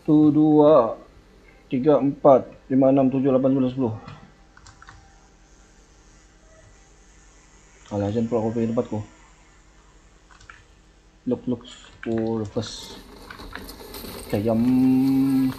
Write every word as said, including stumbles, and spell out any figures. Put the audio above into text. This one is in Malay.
Satu, dua, tiga, empat, lima, enam, tujuh, lapan, sembilan, sepuluh. Alah, jangan pula aku pergi tempatku. Look, look for the first. Okay, jam